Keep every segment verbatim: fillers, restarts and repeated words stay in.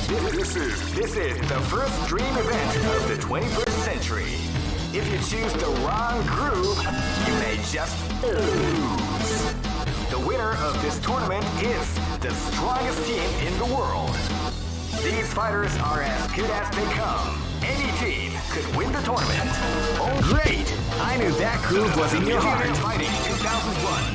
This is, this is the first dream event of the twenty-first century. If you choose the wrong groove, you may just lose. The winner of this tournament is the strongest team in the world. These fighters are as good as they come. Any team could win the tournament. Oh, great! I knew that groove was in your heart. Fighting two thousand one.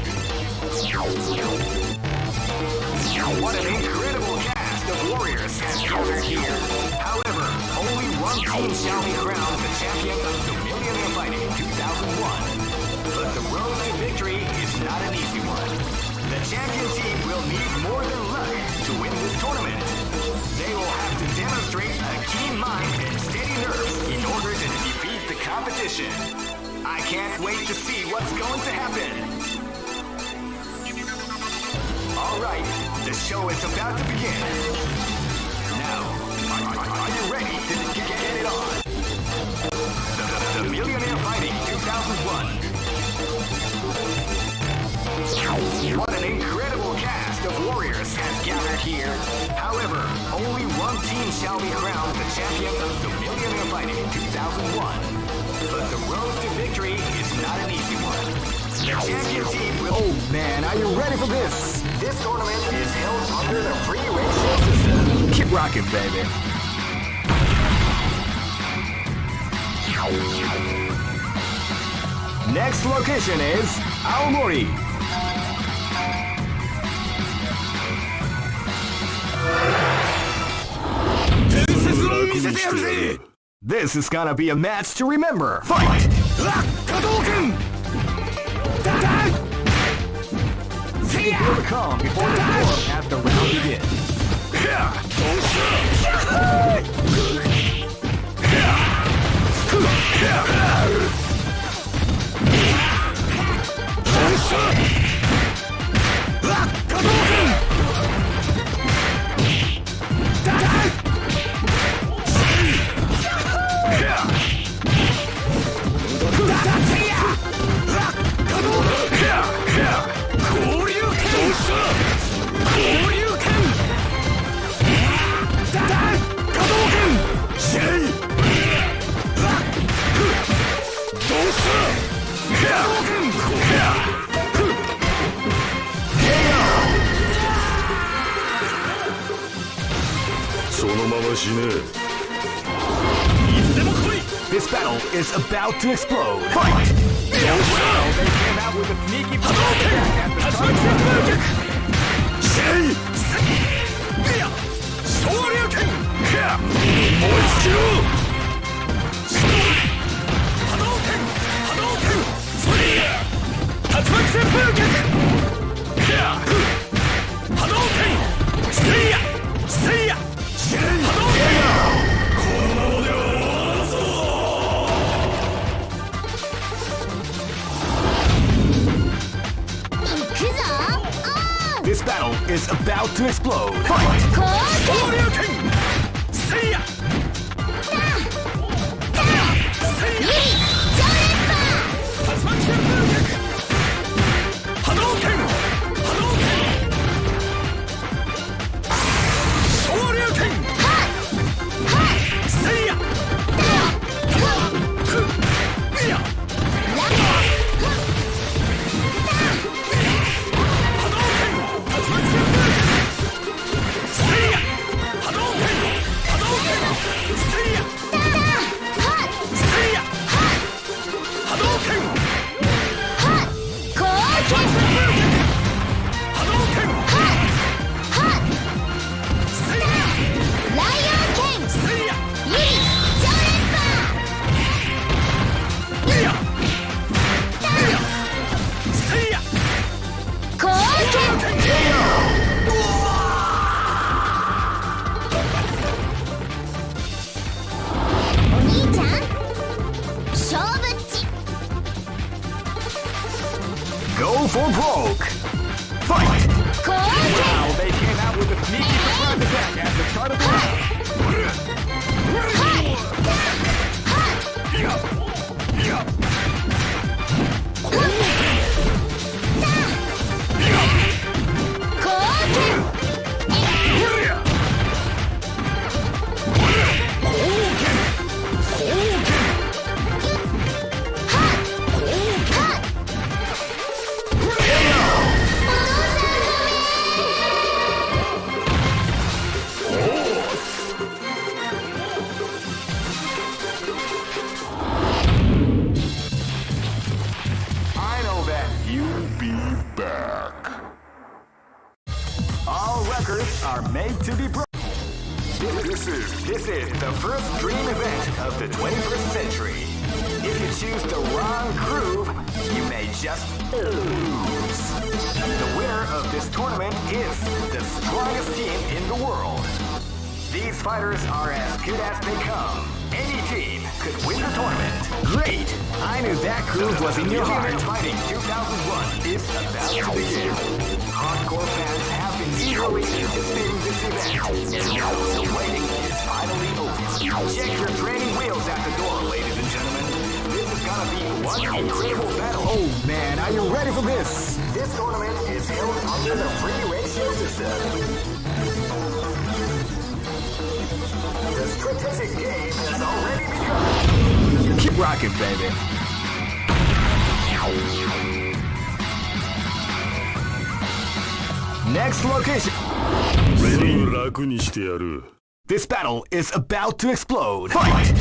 What an incredible cast of warriors has gathered here. However, only one team shall be crowned the champion of the Millionaire Fighting two thousand one. But the road to victory is not an easy one. The champion team will need more than luck to win this tournament. They will have to demonstrate a keen mind and steady nerves in order to defeat the competition. I can't wait to see what's going to happen. Alright, the show is about to begin. Now, are, are, are you ready to get, get it on? The, the, the Millionaire Fighting two thousand one. What an incredible cast of warriors has gathered here. However, only one team shall be crowned the champion of the Millionaire Fighting two thousand one. But the road to victory is not an easy one. The champion team will... Oh man, are you ready for this? This tournament is held under the free ratio system. Keep rocking, baby. Next location is Aomori. This is gonna be a match to remember. Fight! Hadouken! Feel the calm before the storm as the round begins. This battle is about to explode. Fight! Well, they came out with a sneaky attack at the start of the This battle is about to explode. Fight! Hadouken! Seiya! Go for broke! Fight! Wow, they came out with a sneaky surprise attack at the start of the round. This is, this is the first dream event of the twenty-first century. If you choose the wrong groove, you may just lose. The winner of this tournament is the strongest team in the world. These fighters are as good as they come. Any team could win the tournament. Great! I knew that groove was in your heart. Fighting two thousand one is about to begin. Hardcore fans have been eagerly anticipating this event, and now the waiting is finally over. Check your training wheels at the door, ladies and gentlemen. This is gonna be one incredible battle. Oh man, are you ready for this? This tournament is held under the free ratio system. The strategic game has already begun. Keep rocking, baby. Next location. This battle is about to explode. Fight!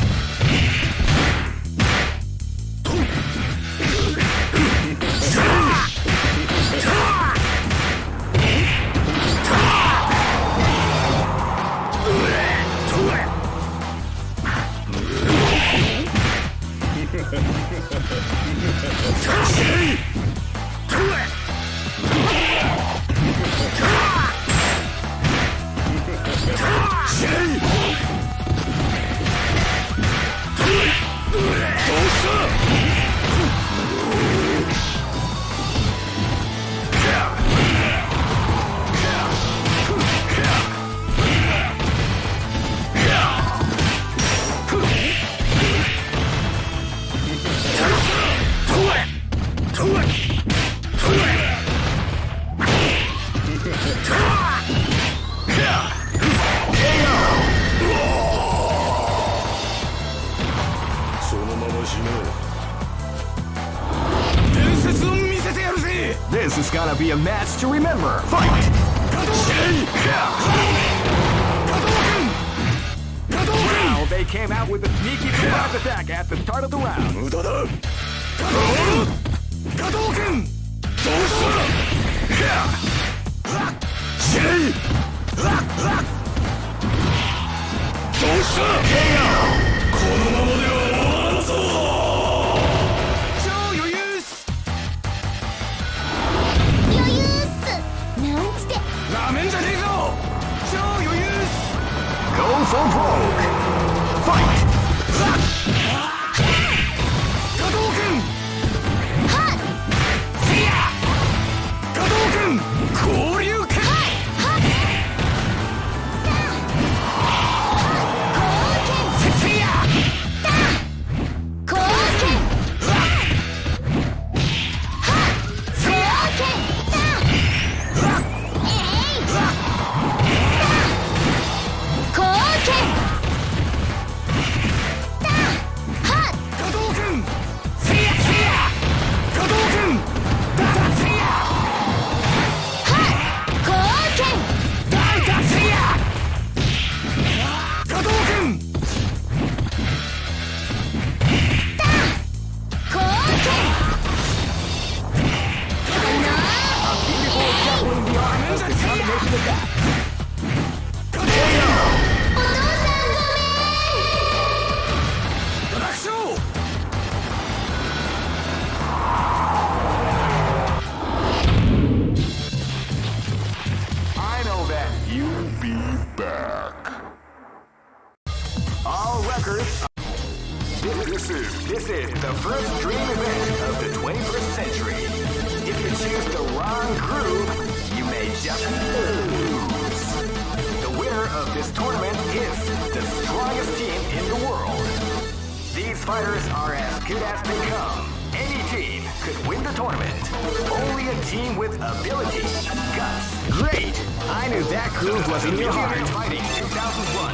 This is gonna be a match to remember. Fight! Wow, they came out with a sneaky surprise attack at the start of the round. Go for broke! Fight! Hadouken! Hot! Seya! Hadouken! Koryuken! Hot! Koryuken! Seya! Koryuken! Hot! Koryuken! This is the first dream event of the twenty-first century. If you choose the wrong groove, you may just lose. The winner of this tournament is the strongest team in the world. These fighters are as good as they come. Any team could win the tournament. Only a team with ability, guts. Great! I knew that groove was in your heart. Fighting two thousand one.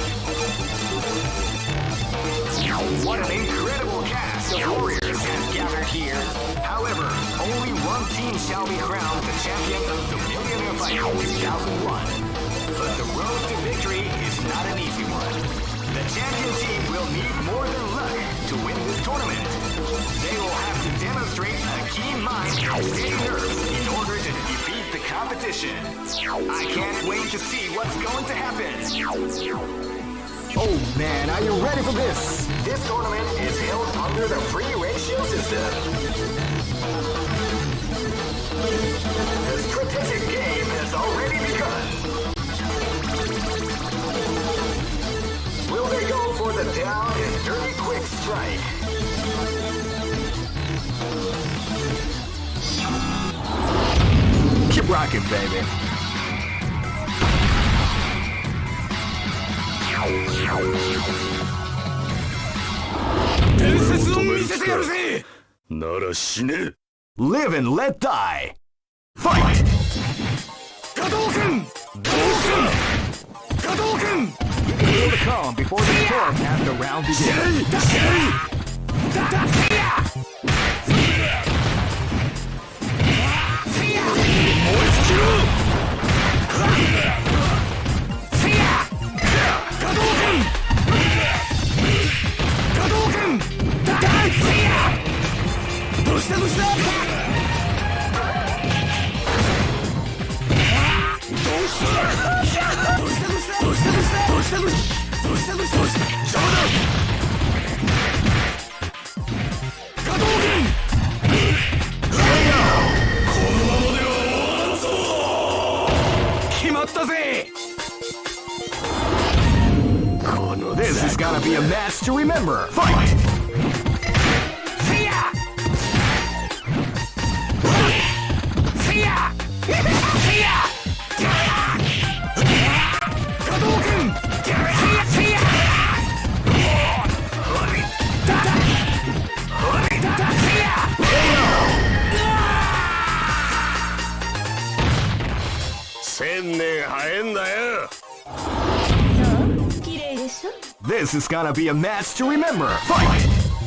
What an incredible cast of warriors has gathered here. However, only one team shall be crowned the champion of the Millionaire Fighting two thousand one. But the road to victory is not an easy one. The champion team will need more than luck to win this tournament. They will have to demonstrate a keen mind and steady nerves in order to defeat the competition. I can't wait to see what's going to happen. Oh man, are you ready for this? This tournament is held under the free ratio system. The strategic game has already begun. Will they go for the down and dirty quick strike? Keep rocking, baby. Live and let die. Fight! Hadouken! Hadouken! Feel the calm before the storm as the round begins. This is gonna be a match to remember. Fight! This is gonna be a match to remember. Fight!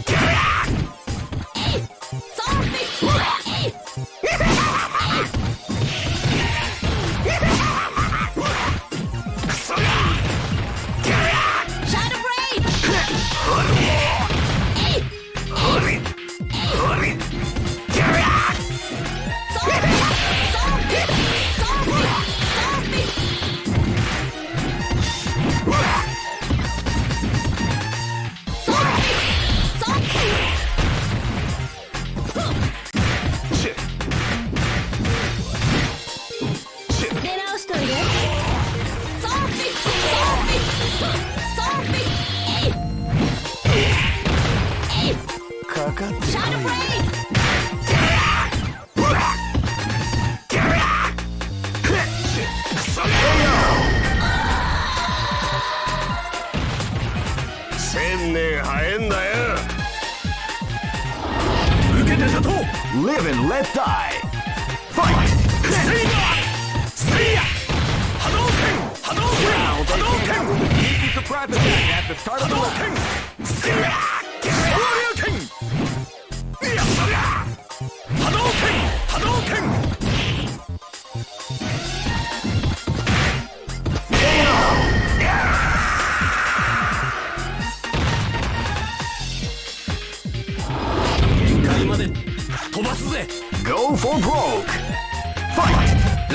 Live and let die. Fight! Wow, they came out with a sneaky surprise attack at the start of the round. Go for broke. Fight!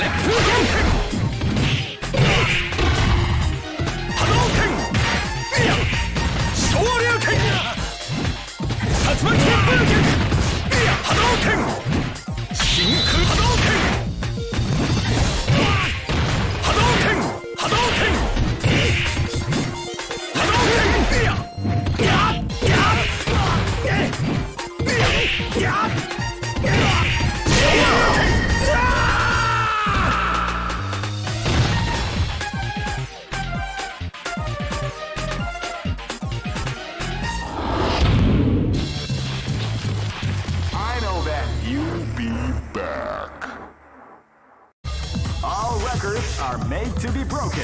Are made to be broken.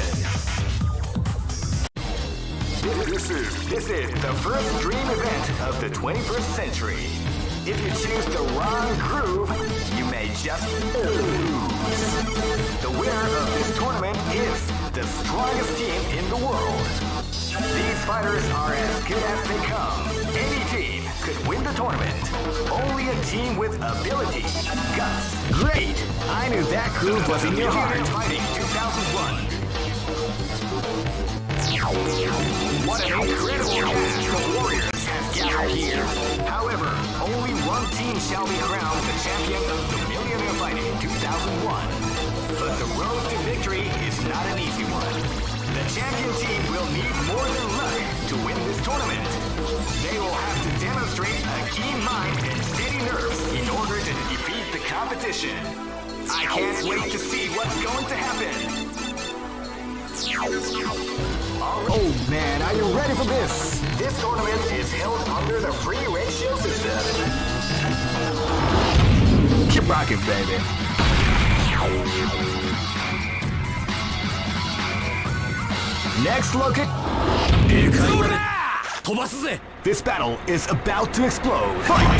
This is, this is the first dream event of the twenty-first century. If you choose the wrong groove, you may just lose. The winner of this tournament is the strongest team in the world. These fighters are as good as they come. Any team could win the tournament. Only a team with ability, guts. Great! I knew that groove was in your heart. Fighting two thousand one. What an incredible cast of warriors has gathered here. However, only one team shall be crowned the champion of the Millionaire Fighting two thousand one. But the road to victory is not an easy one. The champion team will need more than luck to win this tournament. They will have to demonstrate a keen mind and steady nerves in order to defeat the competition. I can't wait to see what's going to happen. Oh man, are you ready for this? This tournament is held under the free ratio system. Keep rocking, baby. Next look at... This battle is about to explode. Fight!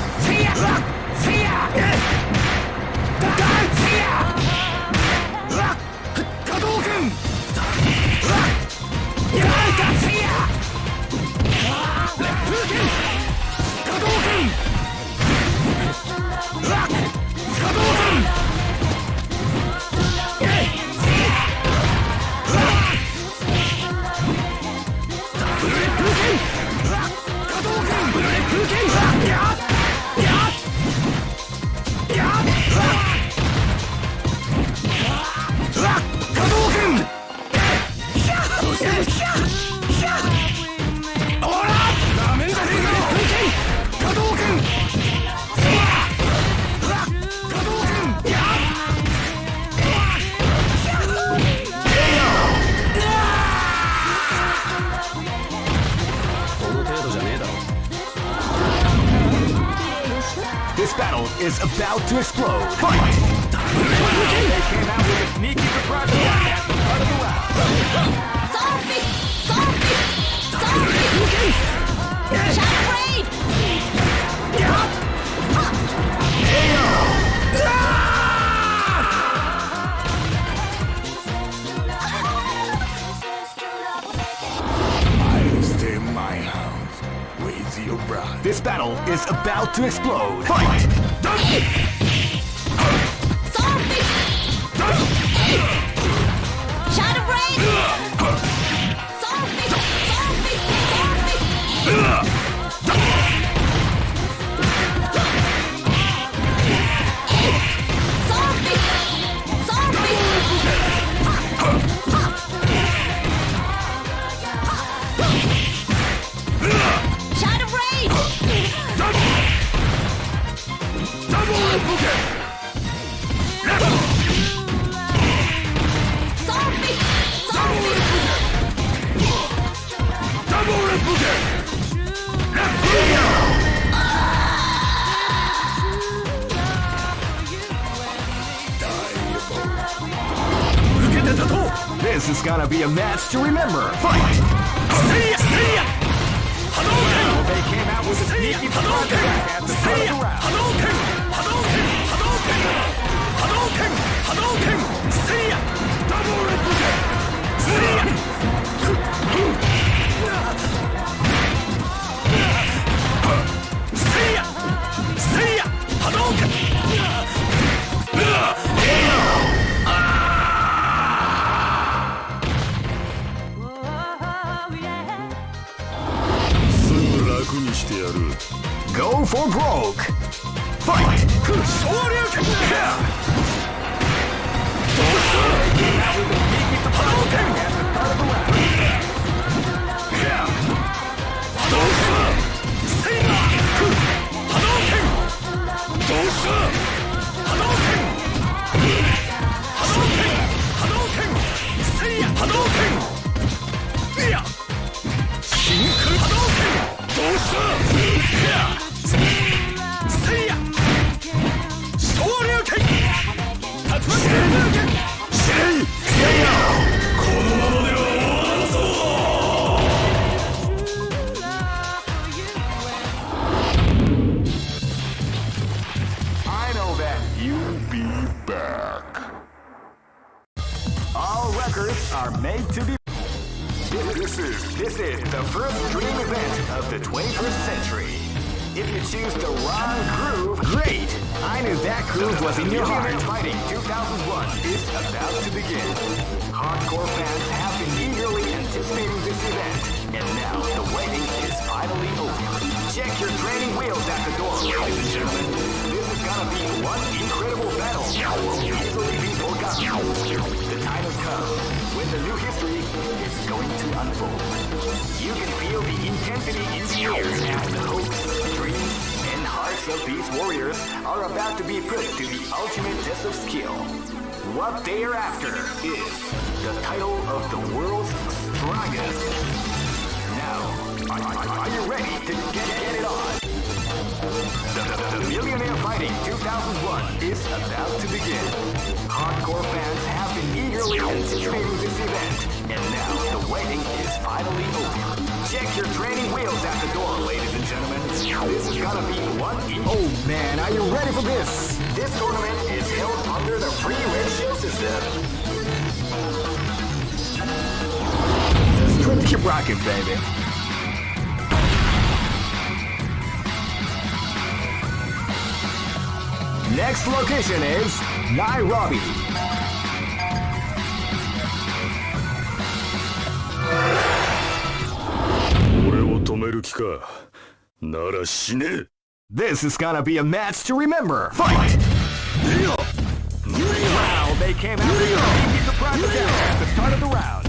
This battle is about to explode. Fight! They came out with a sneaky surprise attack at the start of the round. Zombie! Zombie! Zombie! Shadow Raid! I'll stay in my house with your bride. This battle is about to explode. Fight! Zombie! Shadow Raid! Zombie! Zombie! Zombie! This is gonna be a match to remember. Fight! Well, they came out with a sneaky surprise attack at the start of the round. Go for broke. Fight! This is, this is the first dream event of the twenty-first century. If you choose the wrong groove, great! I knew that groove was in your heart. Fighting two thousand one is about to begin. Hardcore fans have been eagerly anticipating this event, and now the waiting is finally over. Check your training wheels at the door, ladies and gentlemen. This is gonna be one incredible battle that will easily be forgotten. The time has come when the new history is going to unfold. You can feel the intensity in the air as the hopes, dreams, and hearts of these warriors are about to be put to the ultimate test of skill. What they are after is the title of the world's strongest. Now, are, are, are you ready to get, get it on? The, the, the Millionaire Fighting two thousand one is about to begin. Hardcore fans have been eagerly anticipating this event, and now the waiting is finally over. Check your training wheels at the door, ladies and gentlemen. This is gonna be one in- Oh man, are you ready for this? This tournament is held under the free ratio system. Keep rocking, baby. Next location is Nairobi. This is gonna be a match to remember. Fight! Wow, they came out with a surprise attack at the start of the round.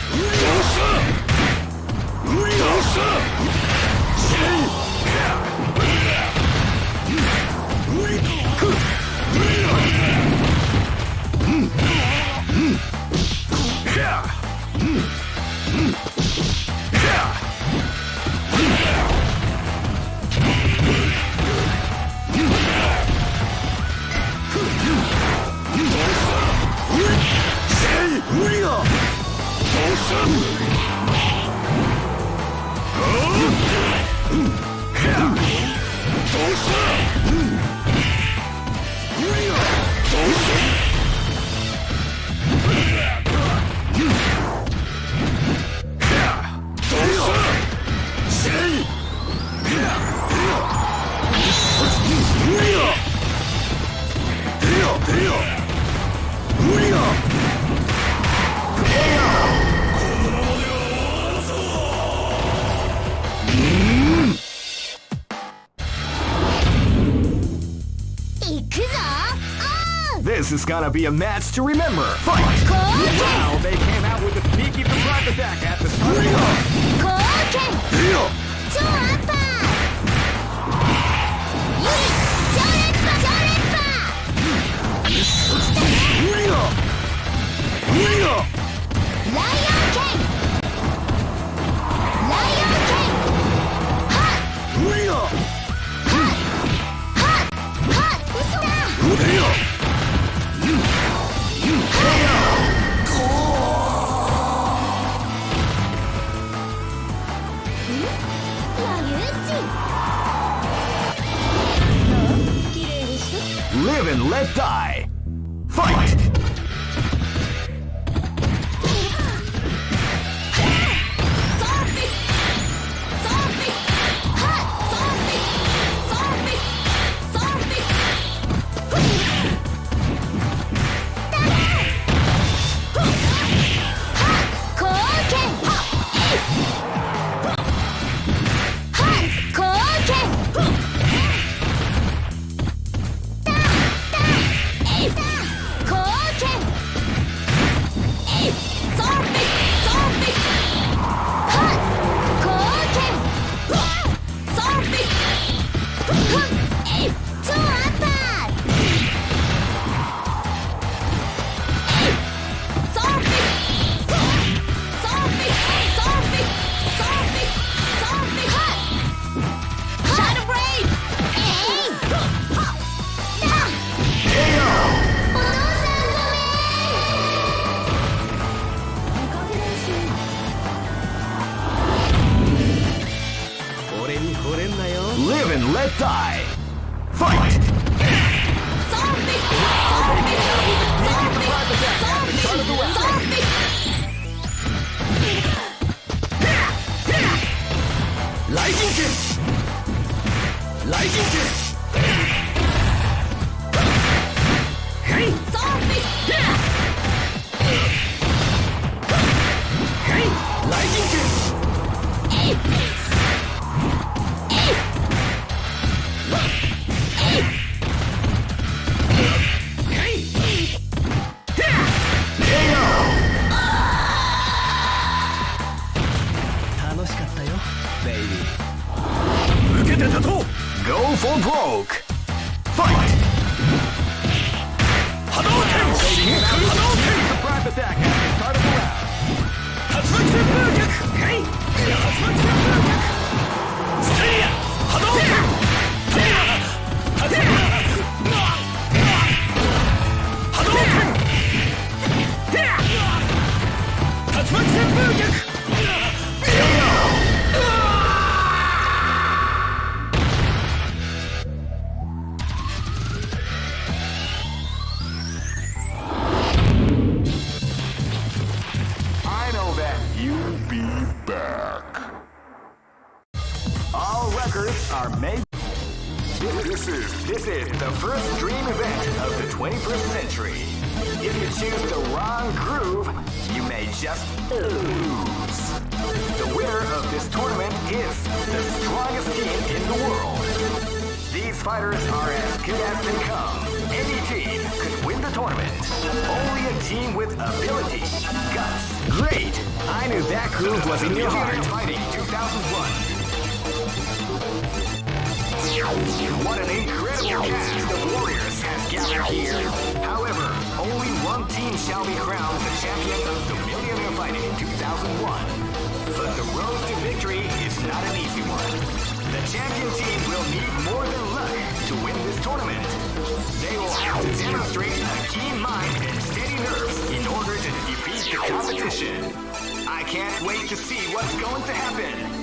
This is gonna be a match to remember. Fight! Wow, they came out with a sneaky surprise attack at the start of the round. Live and let die. Fight! Live and let die. Fight! Go for broke. Fight! Hadouken! Hadouken! Surprise attack at the start of the round. Tatsumaki Senpukyaku! Hey! Tatsumaki Senpukyaku! Seiya! Hadouken! Hadouken! Tatsumaki Senpukyaku! Are made. This is this is the first dream event of the twenty-first century. If you choose the wrong groove, you may just lose. The winner of this tournament is the strongest team in the world. These fighters are as good as they come. Any team could win the tournament. Only a team with ability, guts. Great! I knew that groove was in your heart. Fighting two thousand one. What an incredible cast of warriors has gathered here. However, only one team shall be crowned the champion of the Millionaire Fighting two thousand one. But the road to victory is not an easy one. The champion team will need more than luck to win this tournament. They will have to demonstrate a keen mind and steady nerves in order to defeat the competition. I can't wait to see what's going to happen.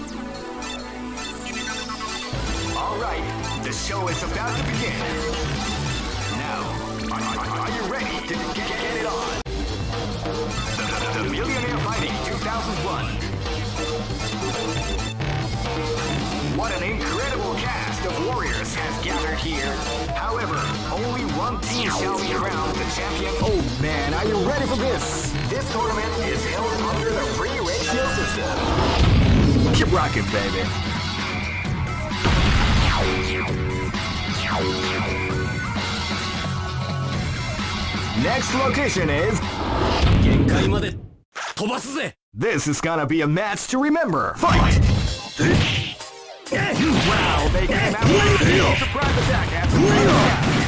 Alright, the show is about to begin. Now, are, are, are you ready to get, get it on? The, the, the Millionaire Fighting two thousand one. What an incredible cast of warriors has gathered here. However, only one team shall be crowned the champion. Oh man, are you ready for this? This tournament is held under the free ratio system. Keep rocking, baby. Next location is... This is gonna be a match to remember. Fight! Wow, they came out with a surprise attack after the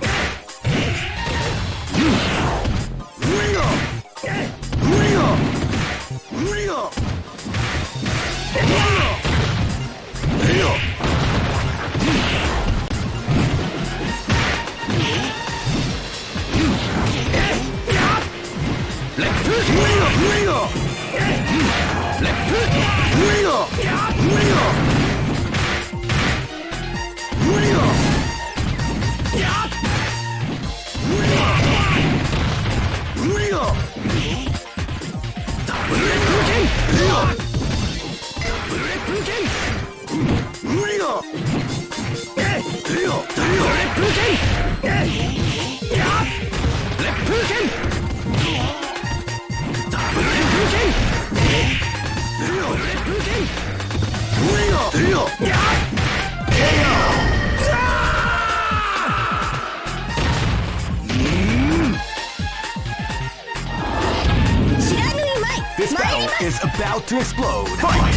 This battle is about to explode. Fight!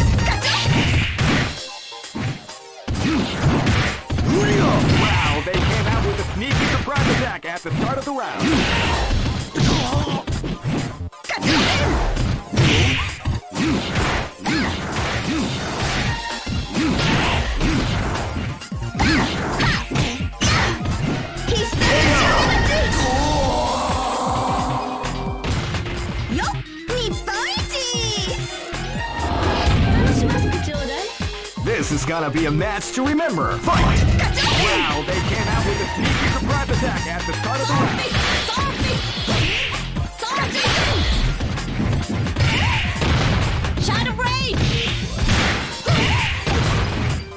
Wow, they came out with a sneaky surprise attack at the start of the round. This is gonna be a match to remember. Fight! Wow, they came out with a sneaky surprise attack at the start of the round. Shadow Blade!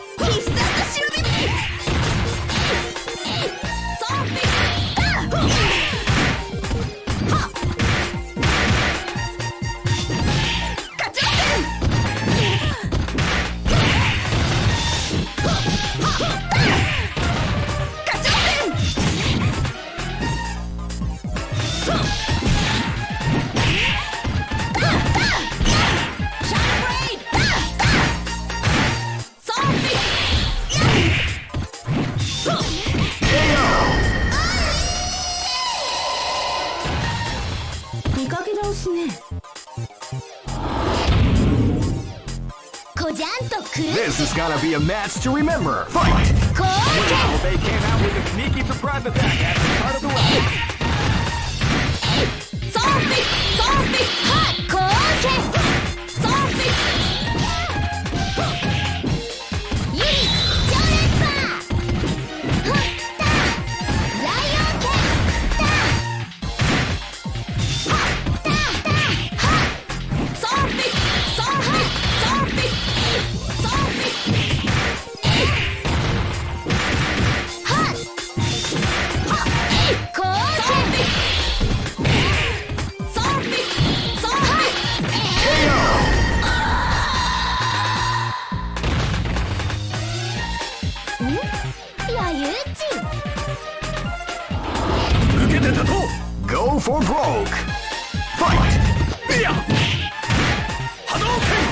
こじゃんとくる This is gonna be a match to remember. Fight! Wow, they came out with a sneaky surprise attack at the start of the round. ソーフィスソーフィスハッコーケンソーフィスユリジョレッパーフッタライオンケンタハッタハッソーフィスソーフィスソーフィスソーフィスハッハッコーケン Go for broke! Fight! Yeah! Hadouken!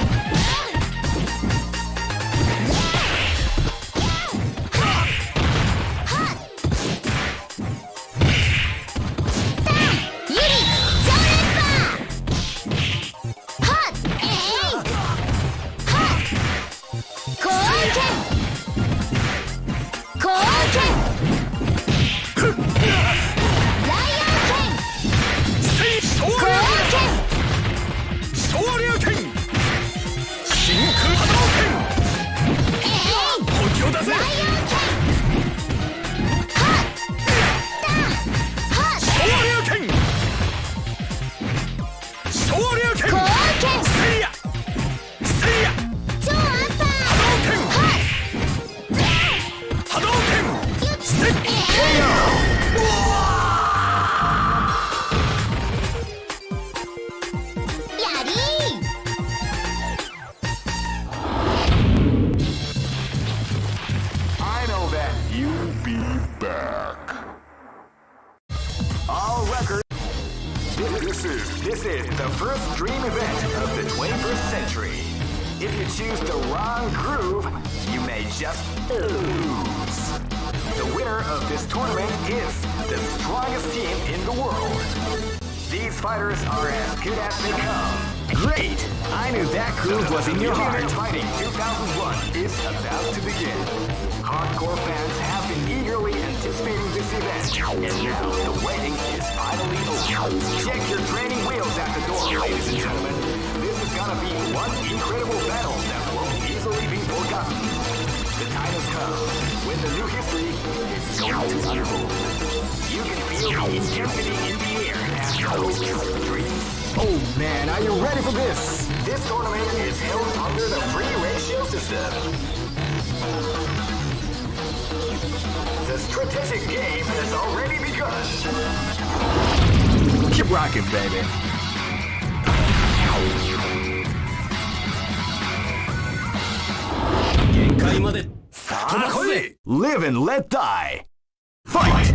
This is the first dream event of the twenty-first century. If you choose the wrong groove, you may just lose. The winner of this tournament is the strongest team in the world. These fighters are as good as they come. Great! I knew that groove was in your heart. Fighting two thousand one is about to begin. Hardcore fans have been eagerly anticipating this event, and now the waiting is finally over. Check your training wheels at the door, ladies and gentlemen. This is gonna be one incredible battle that won't easily be forgotten. The time has come when the new history is going to unfold. You can feel the intensity in the air as the hopes, dreams. Oh man, are you ready for this? This tournament is held under the free ratio system. The strategic game has already begun. Keep rocking, baby. Live and let die. Fight!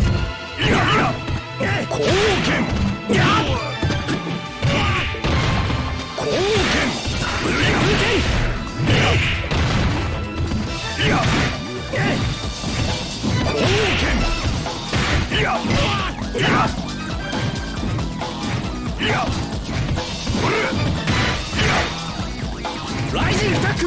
Rising attack!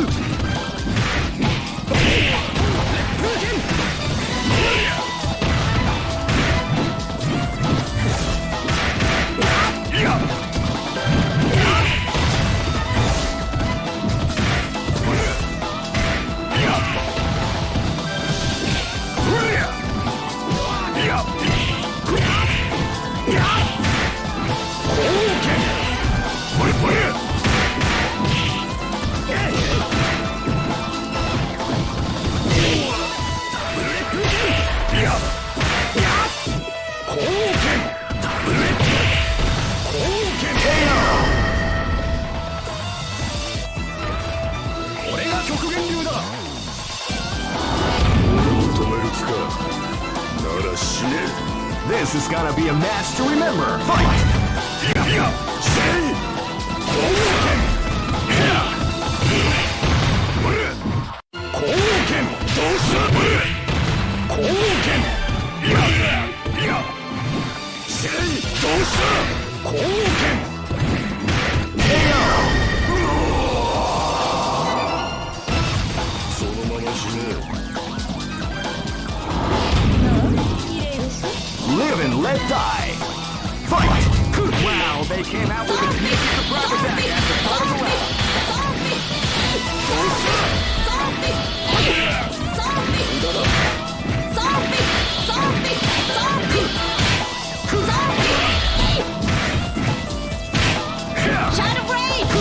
This is gonna be a match to remember. Fight! let die. Fight! Wow, they came out with a sneaky surprise attack at the start of the round. Shadow Blade!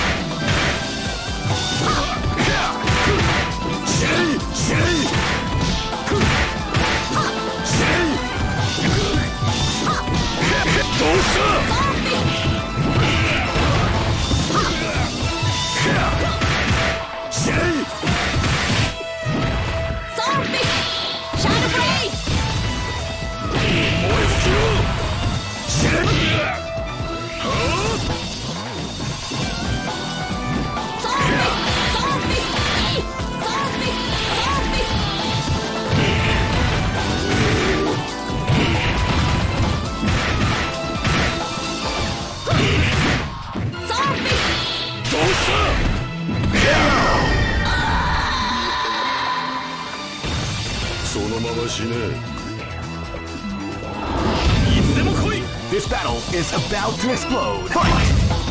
This battle is about to explode. Fight!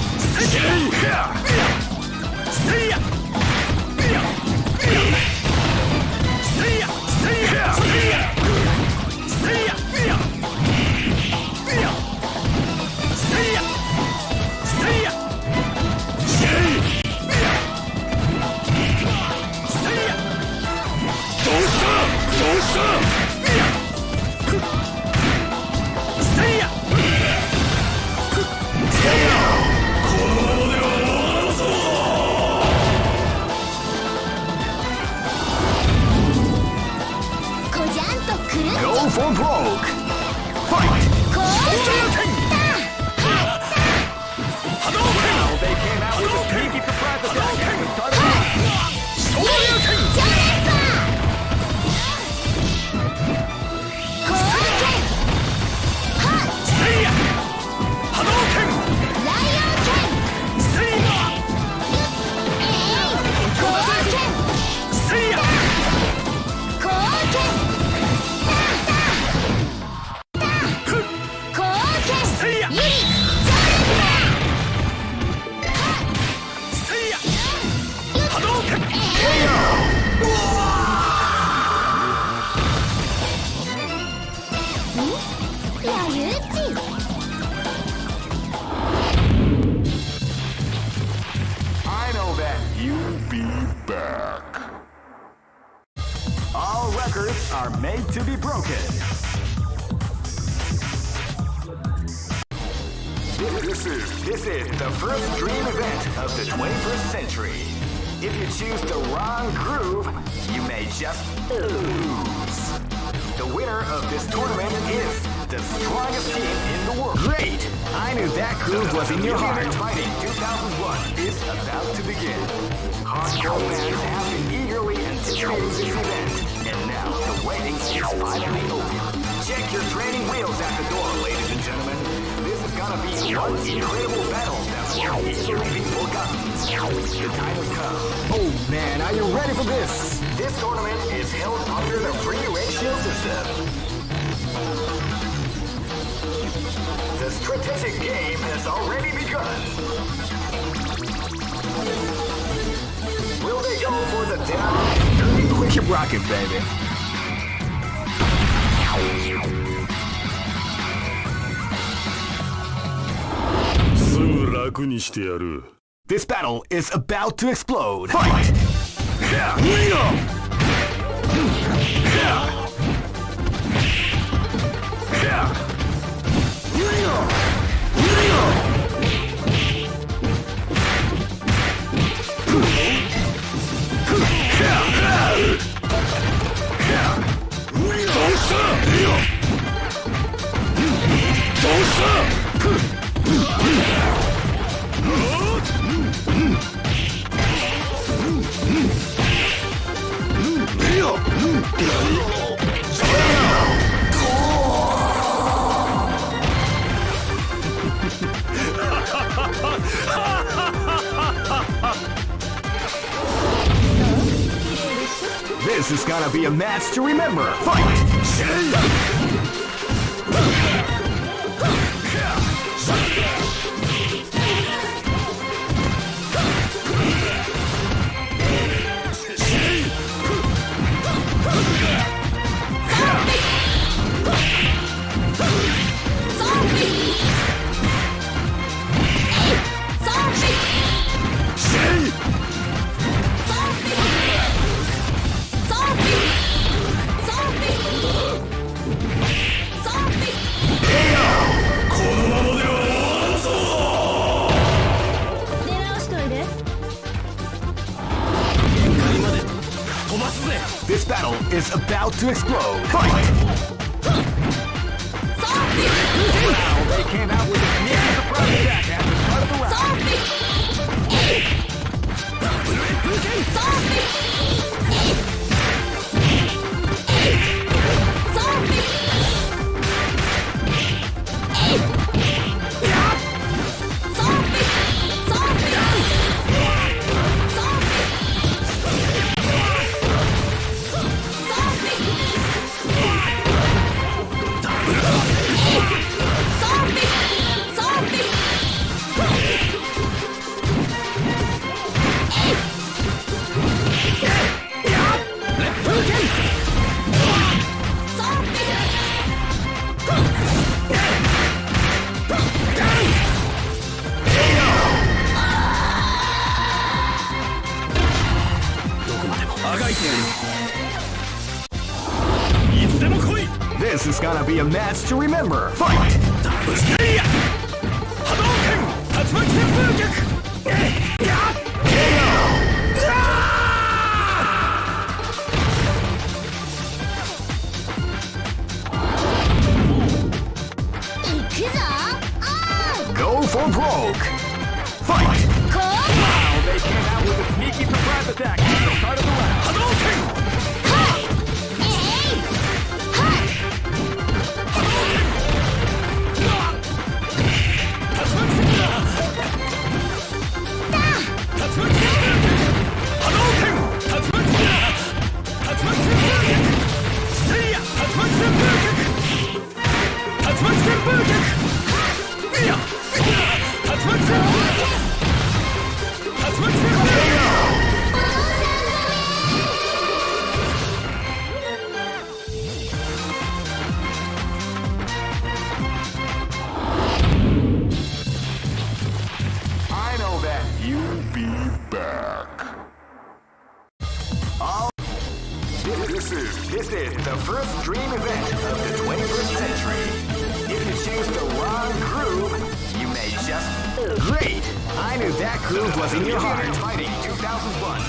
Go for broke! Fight! Wow, they came out with a sneaky surprise attack at the start of the round. I know that you'll be back. All records are made to be broken. This is this is the first dream event of the twenty-first century. If you choose the wrong groove, you may just lose. The winner of this tournament is the strongest team in the world. Great! I knew that groove was in your heart. Fighting two thousand one is about to begin. Hardcore fans have been eagerly anticipating this event, and now the waiting is finally over. Check your training wheels at the door, ladies and gentlemen. This is gonna be one incredible battle that won't easily be forgotten. The time has come. Oh man, are you ready for this? This tournament is held under the free ratio system. The strategic game has already begun. Will they go for the down and dirty quick? Keep rocking, baby. This battle is about to explode. Fight! This is gonna be a match to remember. Fight! battle is about to explode. Fight! Wow, they came out with a sneaky surprise attack at the start of the round. This is gonna be a match to remember. Fight! Go for broke. Fight! Wow, they came out with a sneaky surprise attack at the start of the round. Hadouken! This is, this is the first dream event of the twenty-first century. If you choose the wrong groove, you may just... Great! I knew that groove was in your heart. Fighting two thousand one.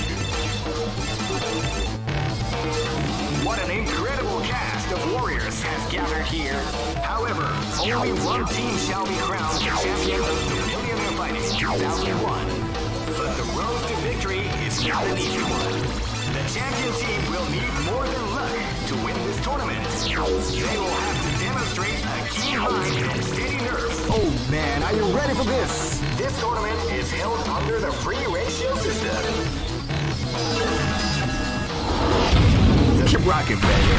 What an incredible cast of warriors has gathered here. However, only one team shall be crowned the champion of the Millionaire Fighting two thousand one. But the road to victory is not an easy one. The champion team will need more than luck to win this tournament. They will have to demonstrate a keen mind and steady nerves. Oh man, are you ready for this? This tournament is held under the free ratio system. Keep rocking, baby.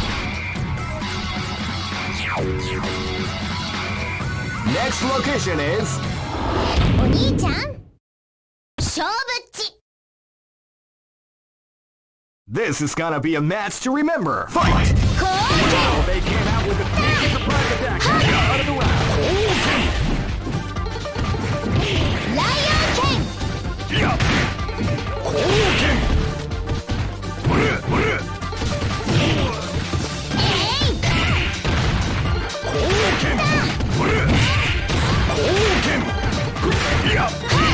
Next location is... お兄ちゃん勝負地 This is gonna be a match to remember. Fight! Wow, they came out with a sneaky surprise attack at the start of the round. Lion King! Yeah! King! Yeah!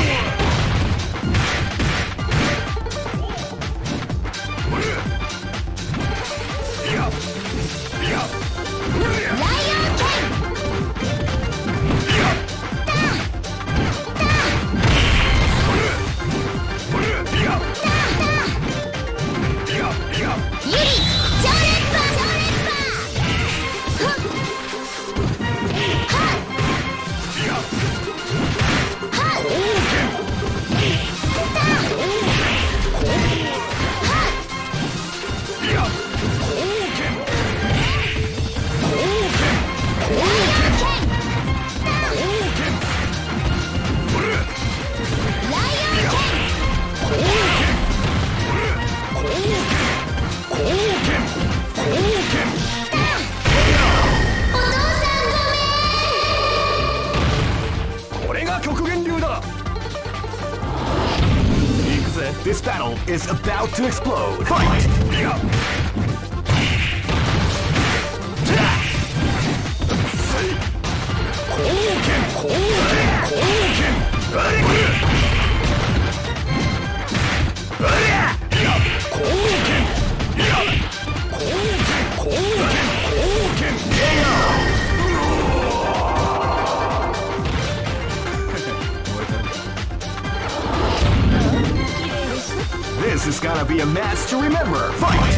This battle is about to explode. Fight! Yeah. Yeah. This is gonna be a match to remember. Fight!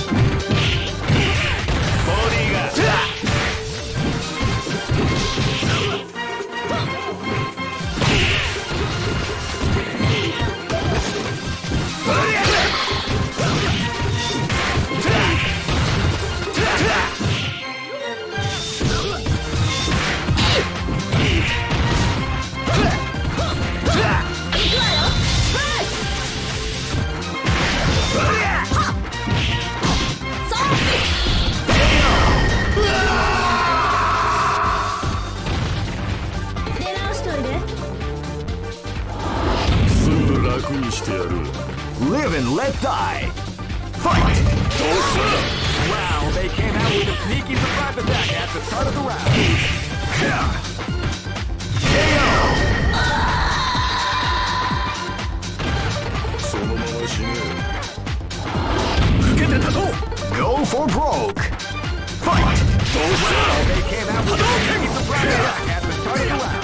Live and let die. Fight! Wow, they came out with a sneaky surprise attack at the start of the round. K O! Go for broke. Fight! Wow, they came out with a sneaky surprise attack at the start of the round.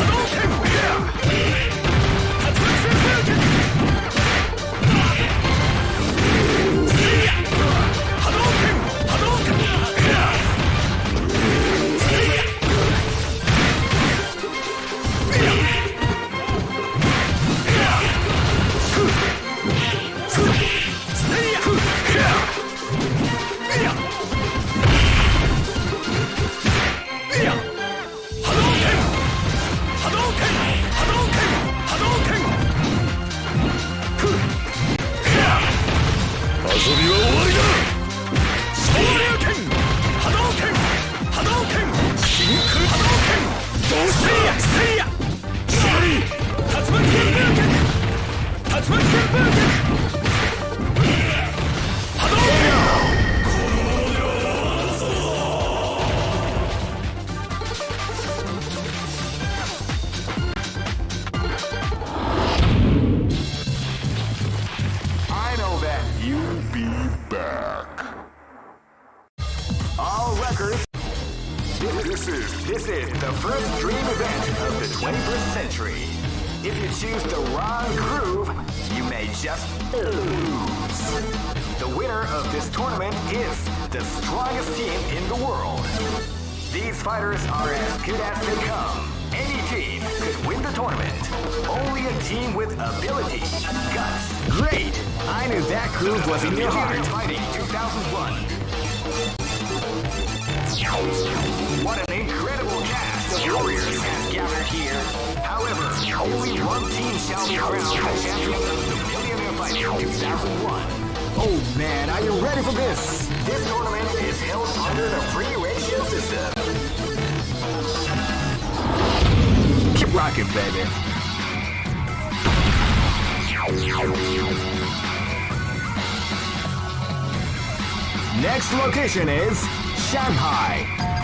Next location is Shanghai.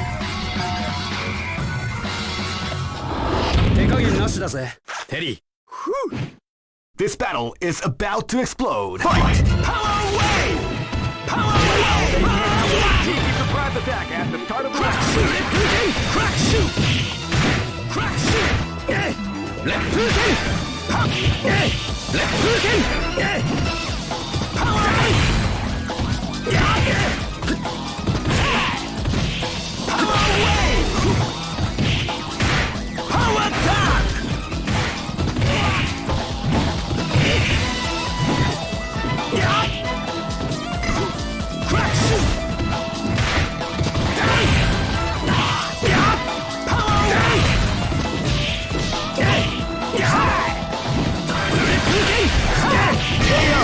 This battle is about to explode. Fight! Power wave! Power wave! Surprise attack at the start of the round. Crack shoot! Crack shoot! Left Putin! Pop! Left Putin! Power wave! Power wave! Power attack! Crack shoot! Power wave! K O!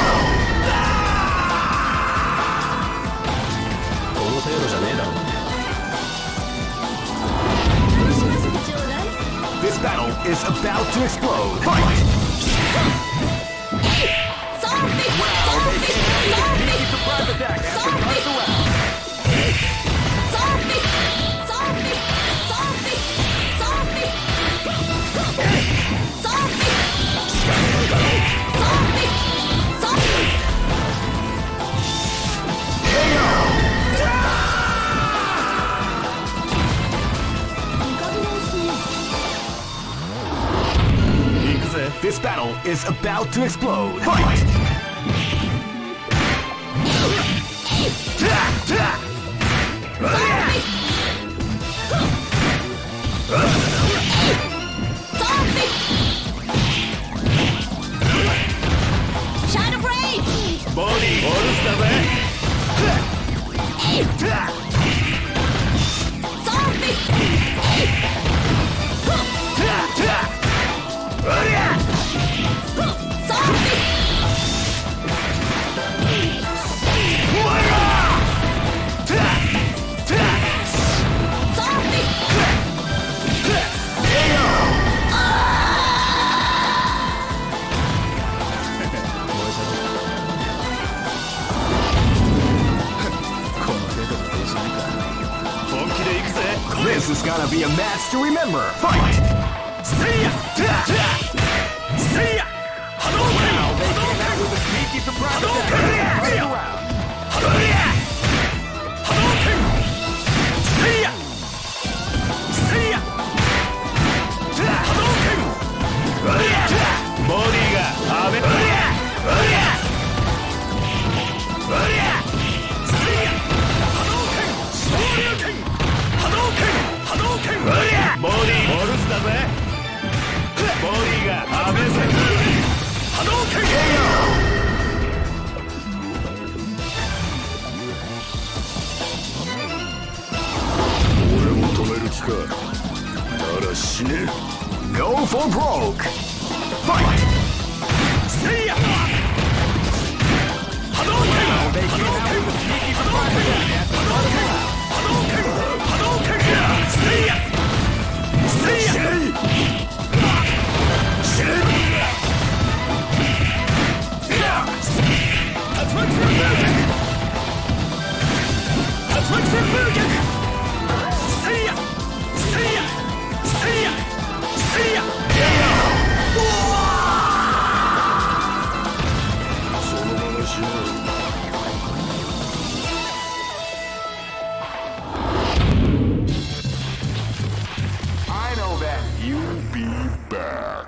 この程度じゃねえだろ。This battle is about to explode. Fight! Wow, they came out with a sneaky surprise attack at the start of the round. This battle is about to explode. Fight! This is gonna be a match to remember. Fight! See ya! See ya! Hadouken! Now they came out with a sneaky surprise attack. Hadouken! Hadouken! See ya! See ya! Hadouken! Body ga abe. See ya! Hadouken! Shoryuken! Hadouken! Hadouken! ボディボルスだぜ。ボディがアベセ波動拳。俺も止める気か。なら死ね。Go for broke. Fight. See ya. 波動拳。波動拳。波動拳。波動拳。波動拳。See ya. See ya. That's my true Bugen. That's my true Bugen. See ya. See ya. See ya. See ya. I know that you'll be back.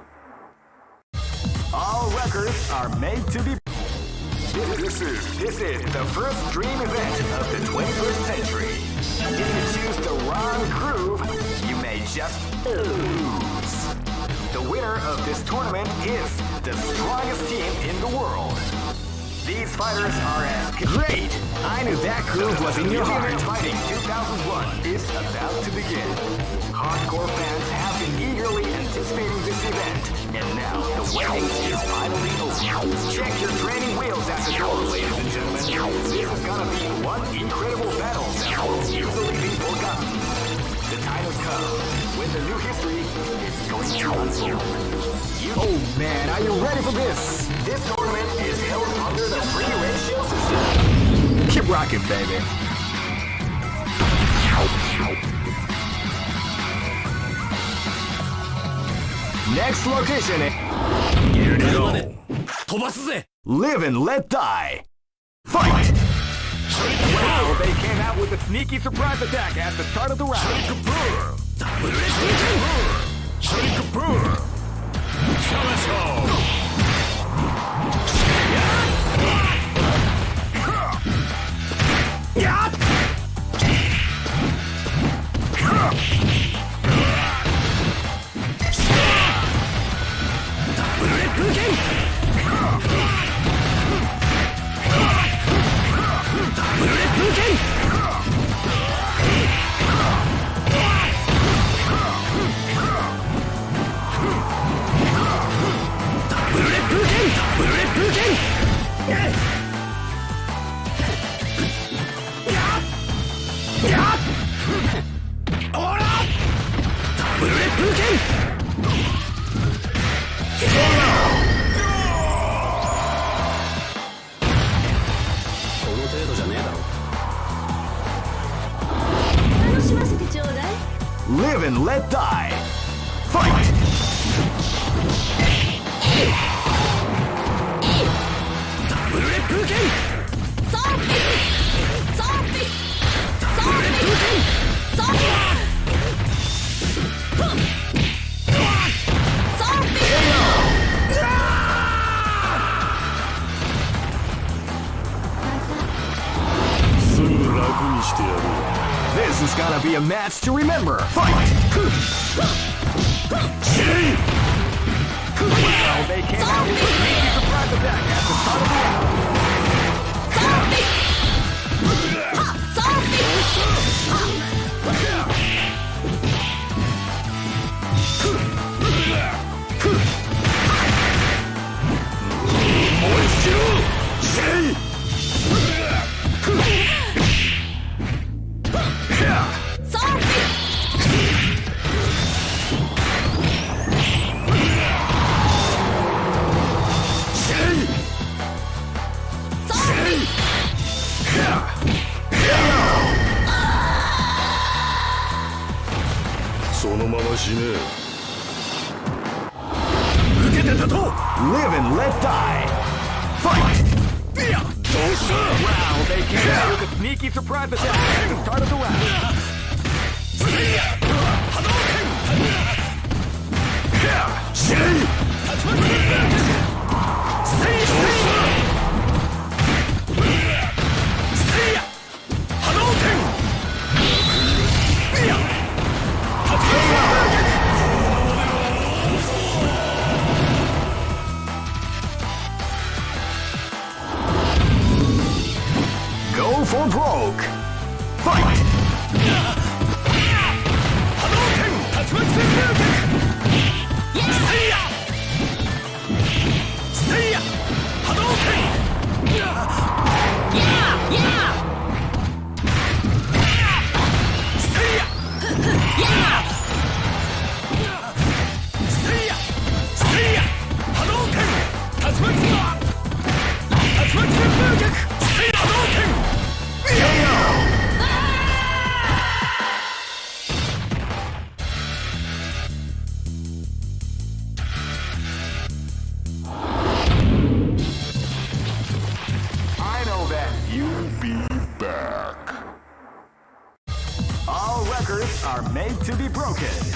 All records are made to be. This is this is the first dream event of the twenty-first century. If you choose the wrong groove, you may just lose. The winner of this tournament is the strongest team in the world. These fighters are as great. I knew that groove was in your heart. Fighting two thousand one is about to begin. Hardcore fans have been eagerly anticipating this event, and now the waiting is finally over. Check your training wheels at the door, ladies and gentlemen. This is gonna be one incredible battle that won't easily be forgotten. The time has come when the new history is going to unfold. You oh man, are you ready for this? This tournament is held under the free ratio system. Keep rocking, baby. Next location is... Here we go. Live and let die. Fight! Wow, they came out with a sneaky surprise attack at the start of the round. Live and let die. Fight! してやる。 This is gonna be a match to remember. Fight! Wow, they came out with a sneaky surprise attack at the start of the round. Live and let die. Fight! Wow, they came out with a sneaky surprise attack at the start of the round. Go for broke. Fight! All records are made to be broken.